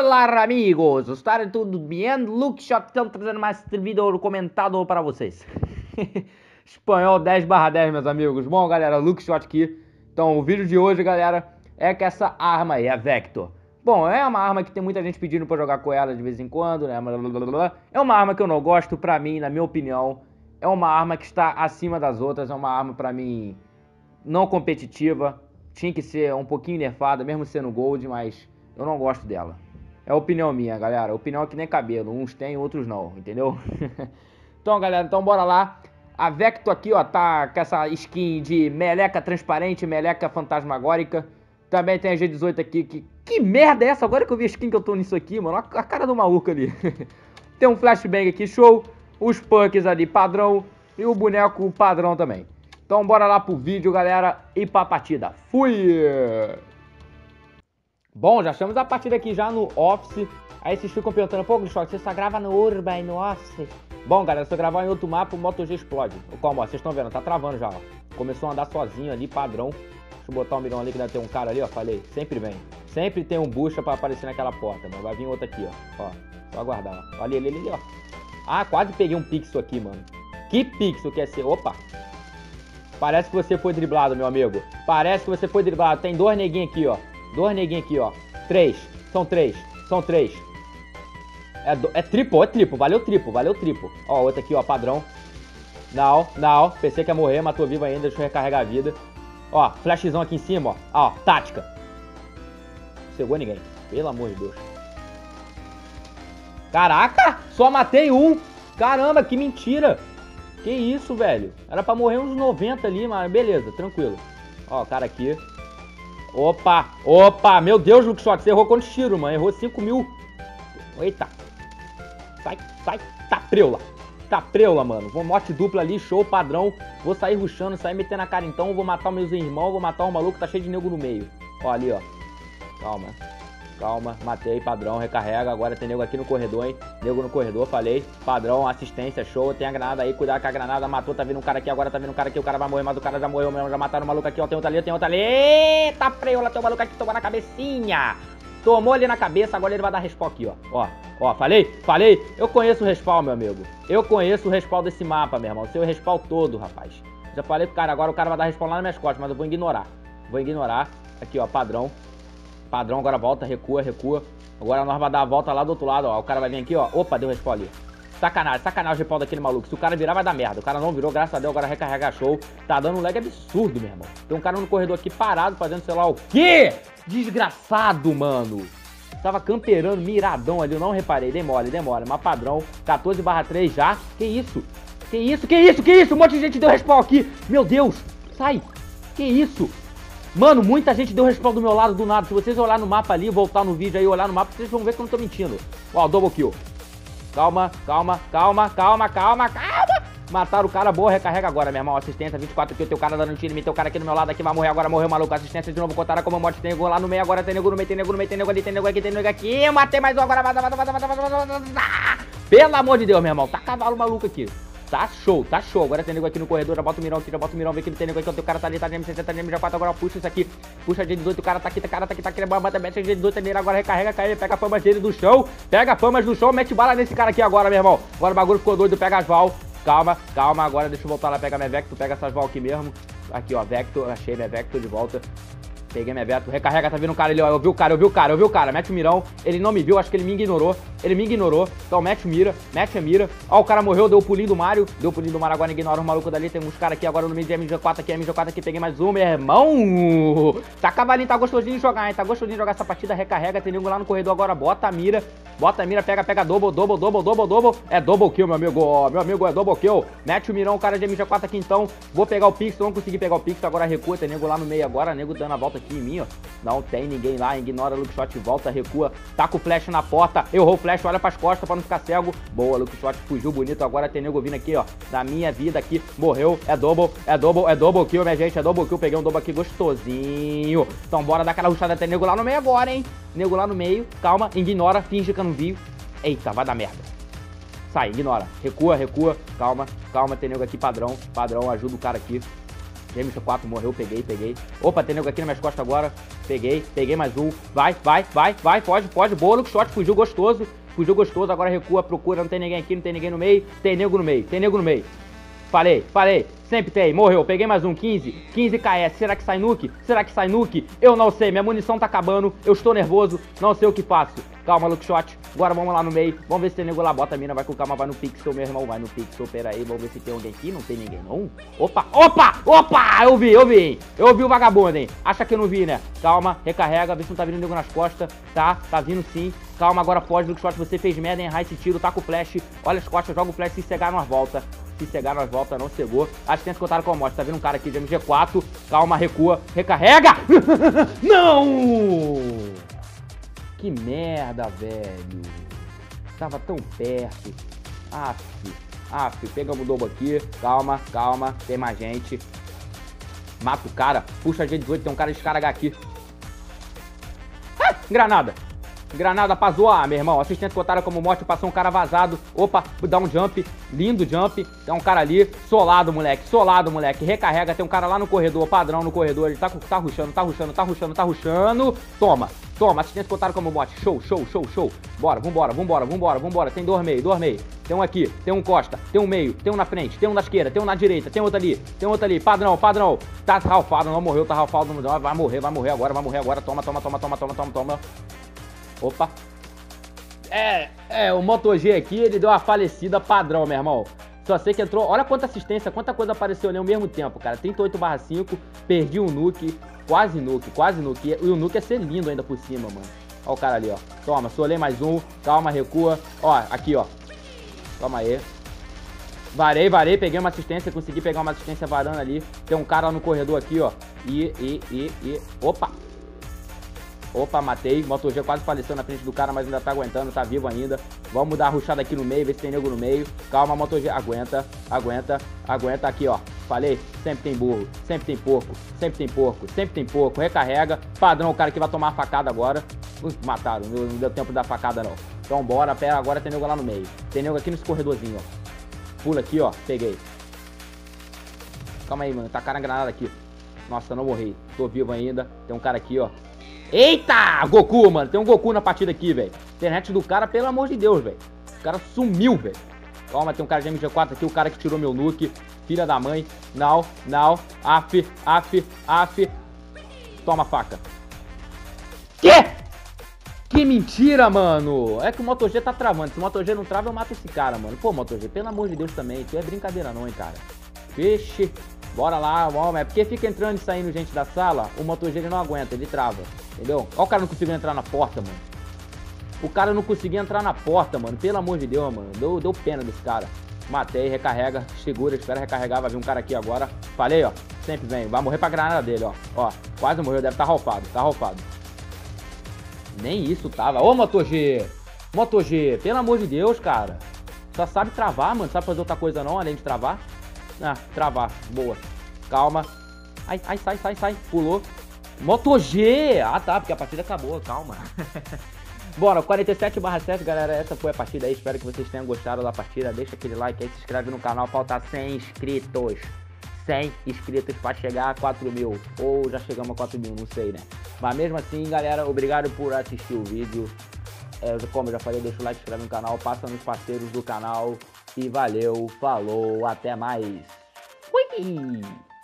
Olá, amigos! Está tudo bem? Luke Shot estamos trazendo mais vídeo comentado para vocês. Espanhol 10/10, meus amigos. Bom, galera, Luke Shot aqui. Então, o vídeo de hoje, galera, é que essa arma aí, a Vector. Bom, é uma arma que tem muita gente pedindo pra jogar com ela de vez em quando, né? É uma arma que eu não gosto, pra mim, na minha opinião. É uma arma que está acima das outras. É uma arma, pra mim, não competitiva. Tinha que ser um pouquinho nerfada, mesmo sendo gold, mas eu não gosto dela. É opinião minha, galera. Opinião é que nem cabelo. Uns tem, outros não, entendeu? Então, galera, então bora lá. A Vector aqui, ó, tá com essa skin de meleca transparente, meleca fantasmagórica. Também tem a G18 aqui. Que merda é essa? Agora que eu vi a skin que eu tô nisso aqui, mano. A cara do maluco ali. Tem um flashbang aqui, show. Os punks ali, padrão. E o boneco padrão também. Então bora lá pro vídeo, galera. E pra partida. Fui! Bom, já estamos a partida aqui já no Office. Aí vocês ficam perguntando, pô, Glishot, você só grava no Urban e no Office? Bom, galera, se eu gravar em outro mapa, o Moto G explode. Como, ó, vocês estão vendo, tá travando já, ó. Começou a andar sozinho ali, padrão. Deixa eu botar um milhão ali que deve ter um cara ali, ó, falei. Sempre vem. Sempre tem um bucha pra aparecer naquela porta, mano. Vai vir outro aqui, ó. Ó, só aguardar, ó. Ali, ó. Ah, quase peguei um pixel aqui, mano. Que pixel quer ser? Opa! Parece que você foi driblado, meu amigo. Parece que você foi driblado. Tem dois neguinhos aqui, ó. Dois neguinhos aqui, ó. Três. São três. É triplo. Valeu triplo. Ó, outro aqui, ó, padrão. Não. Pensei que ia morrer, mas tô vivo ainda. Deixa eu recarregar a vida. Ó, flashzão aqui em cima, ó. Ó, tática. Não chegou ninguém. Pelo amor de Deus. Caraca! Só matei um. Caramba, que mentira. Que isso, velho. Era pra morrer uns 90 ali, mas beleza, tranquilo. Ó, cara aqui. Opa, meu Deus, Luke Shot, você errou quantos tiros, mano? Errou 5.000. Eita. Sai, tá preula, mano. Vou morte dupla ali, show, padrão. Vou sair rushando, sair metendo a cara então. Vou matar meus irmãos, vou matar um maluco, tá cheio de nego no meio. Ó, ali, ó. Calma, matei, padrão, recarrega. Agora tem nego aqui no corredor, hein? Nego no corredor, falei. Padrão, assistência, show. Tem a granada aí, cuidado com a granada. Matou, tá vindo um cara aqui, agora tá vindo um cara aqui. O cara vai morrer, mas o cara já morreu mesmo. Já mataram o maluco aqui, ó. Tem outro ali. Eita, preula, tem um maluco aqui que tomou na cabecinha. Tomou ali na cabeça, agora ele vai dar respawn aqui, ó. Ó, falei. Eu conheço o respawn, meu amigo. Eu conheço o respawn desse mapa, meu irmão. Seu respawn todo, rapaz. Já falei pro cara, agora o cara vai dar respawn lá nas minhas costas, mas eu vou ignorar. Aqui, ó, padrão. Padrão, agora volta, recua. Agora nós vamos dar a volta lá do outro lado, ó. O cara vai vir aqui, ó. Opa, deu respawn ali. Sacanagem o respawn daquele maluco. Se o cara virar, vai dar merda. O cara não virou, graças a Deus, agora recarrega show. Tá dando um lag absurdo, meu irmão. Tem um cara no corredor aqui parado, fazendo sei lá o quê? Desgraçado, mano. Tava camperando, miradão ali, eu não reparei. Demora. Mas padrão, 14/3 já. Que isso? Um monte de gente deu respawn aqui. Meu Deus, sai. Que isso? Mano, muita gente deu respawn do meu lado do nada. Se vocês olharem no mapa ali, voltar no vídeo aí, olhar no mapa, vocês vão ver que eu não tô mentindo. Ó, double kill. Calma. Mataram o cara, boa, recarrega agora, meu irmão. Assistência, 24 aqui, o teu cara dando tiro em mim, teu cara aqui do meu lado aqui vai morrer agora, morreu maluco. Assistência de novo, contaram como morte, tem nego lá no meio, agora tem nego no meio, tem nego ali, tem nego aqui. Eu matei mais um agora, pelo amor de Deus, meu irmão, tá cavalo maluco aqui. Tá show. Agora tem nego aqui no corredor, já bota o mirão aqui, vê que tem nego aqui, o teu cara tá ali, tá de M60, tá de MJ4, agora puxa isso aqui. Puxa a G18, o cara tá aqui, bota a G18 nele, agora recarrega, cai, pega a famas dele do chão, mete bala nesse cara aqui agora, meu irmão. Agora o bagulho ficou doido, pega as Val. Calma, agora deixa eu voltar lá, pegar minha Vector, pega essas Val aqui mesmo. Aqui, ó, Vector, achei minha Vector de volta. Peguei minha Vector, recarrega, tá vindo um cara ali, ó, eu vi o cara, mete o mirão, ele não me viu, acho que ele me ignorou, então mete a mira, ó, o cara morreu, deu o pulinho do Mario, agora ignora o maluco dali, tem uns caras aqui agora no meio de MJ4 aqui, peguei mais um, meu irmão, tá cavalinho, tá gostosinho de jogar, hein, essa partida, recarrega, tem nego lá no corredor agora, bota a mira, pega double, é double kill, meu amigo, é double kill, mete o mirão, o cara de MJ4 aqui então, vou pegar o pixel, não consegui pegar o pixel, agora recua, tem nego lá no meio agora, nego dando a volta aqui em mim, ó. Não tem ninguém lá, ignora, Luke Shot, volta, recua, taca o flash na porta, errou o flash, olha pras costas pra não ficar cego. Boa, Luke Shot fugiu bonito, agora tem nego vindo aqui, ó, da minha vida aqui, morreu, é double kill, minha gente, é double kill, peguei um double aqui gostosinho. Então bora dar aquela rushada, tem nego lá no meio agora, hein, nego lá no meio, calma, ignora, finge que eu não vi. Eita, vai dar merda. Sai, ignora, recua, calma, tem nego aqui, padrão, ajuda o cara aqui. MX4 morreu, peguei. Opa, tem nego aqui nas minhas costas agora. Peguei mais um. Vai, pode. Boa, Luke Shot, fugiu gostoso. Agora recua, procura, não tem ninguém aqui, não tem ninguém no meio. Tem nego no meio. Falei. Sempre tem. Morreu. Peguei mais um. 15 KS. Será que sai nuke? Eu não sei. Minha munição tá acabando. Eu estou nervoso. Não sei o que faço. Calma, Luke Shot. Agora vamos lá no meio. Vamos ver se tem nego lá. Bota a mina. Vai com calma. Vai no pixel, meu irmão. Vai no pixel. Pera aí. Vamos ver se tem alguém aqui. Não tem ninguém, não. Opa! Eu vi o vagabundo, hein? Acha que eu não vi, né? Calma. Recarrega. Vê se não tá vindo nego nas costas. Tá vindo sim. Calma. Agora foge, Luke Shot. Você fez merda em errar esse tiro. Tá com o flash. Olha as costas. Joga o flash. Se cegar nós volta. Não cegou. Acho que tem que contar com a morte. Tá vendo um cara aqui de MG4. Calma, recua. Recarrega! Não! Que merda, velho. Tava tão perto. Aff. Pegamos o dobro aqui. Calma. Tem mais gente. Mata o cara. Puxa a G18. Tem um cara de descarregar aqui. Granada pra zoar, meu irmão. Assistente cotada como morte, passou um cara vazado. Opa, dá um jump. Lindo jump. Tem um cara ali. Solado, moleque. Recarrega. Tem um cara lá no corredor. Padrão no corredor. Ele tá rushando. Toma. Assistente cotada como morte. Show. Bora. Vambora. Tem dois meio. Tem um aqui. Tem um costa. Tem um meio. Tem um na frente. Tem um na esquerda. Tem um na direita. Tem outro ali. Padrão. Tá ralfado. Não morreu. Tá ralfado. Vai morrer agora. Toma. Opa. O Moto G aqui, ele deu uma falecida padrão, meu irmão. Só sei que entrou... Olha quanta assistência, quanta coisa apareceu ali ao mesmo tempo, cara. 38/5, perdi um nuke, quase nuke. E o nuke ia ser lindo ainda por cima, mano. Olha o cara ali, ó. Toma, solei mais um. Calma, recua. Ó, aqui, ó. Calma aí. Varei, peguei uma assistência, consegui pegar uma assistência varando ali. Tem um cara lá no corredor aqui, ó. Opa, matei. Moto G quase faleceu na frente do cara, mas ainda tá aguentando, tá vivo ainda. Vamos dar a rushada aqui no meio, ver se tem nego no meio. Calma, Moto G. Aguenta. Aqui, ó. Falei, sempre tem burro, sempre tem porco. Recarrega. Padrão, o cara que vai tomar a facada agora. Mataram, não deu tempo da facada, não. Então bora, pera, agora tem nego lá no meio. Tem nego aqui nesse corredorzinho, ó. Pula aqui, ó. Peguei. Calma aí, mano. Tacaram a granada aqui. Nossa, não morri. Tô vivo ainda. Tem um cara aqui, ó. Eita! Goku, mano. Tem um Goku na partida aqui, velho. Internet do cara, pelo amor de Deus, velho. O cara sumiu, velho. Calma, tem um cara de MG4 aqui. O cara que tirou meu nuke. Filha da mãe. Não. Af. Toma a faca. Que mentira, mano. É que o Moto G tá travando. Se o Moto G não trava, eu mato esse cara, mano. Pô, Moto G, pelo amor de Deus também. Tu é brincadeira não, hein, cara. Vixe. Bora lá, vamos. É porque fica entrando e saindo gente da sala. O Moto G ele não aguenta, ele trava. Entendeu? Olha o cara não conseguiu entrar na porta, mano. O cara não conseguia entrar na porta, mano. Pelo amor de Deus, mano. Deu pena desse cara. Matei, recarrega, segura, espera recarregar. Vai vir um cara aqui agora. Falei, ó. Sempre vem. Vai morrer pra granada dele, ó. Ó, quase morreu. Deve estar ralfado. Tá ralfado. Nem isso tava. Ô, Moto G. Moto G, pelo amor de Deus, cara. Só sabe travar, mano. Sabe fazer outra coisa não, além de travar? Ah, travar. Boa. Calma. Ai, sai. Pulou. Moto G. Ah, tá. Porque a partida acabou. Calma. Bora, 47/7, galera. Essa foi a partida aí. Espero que vocês tenham gostado da partida. Deixa aquele like aí. Se inscreve no canal. Falta 100 inscritos. 100 inscritos pra chegar a 4.000. Ou já chegamos a 4.000, não sei, né? Mas mesmo assim, galera, obrigado por assistir o vídeo. Como eu já falei, deixa o like, se inscreve no canal, passa nos parceiros do canal. E valeu, falou, até mais. Fui!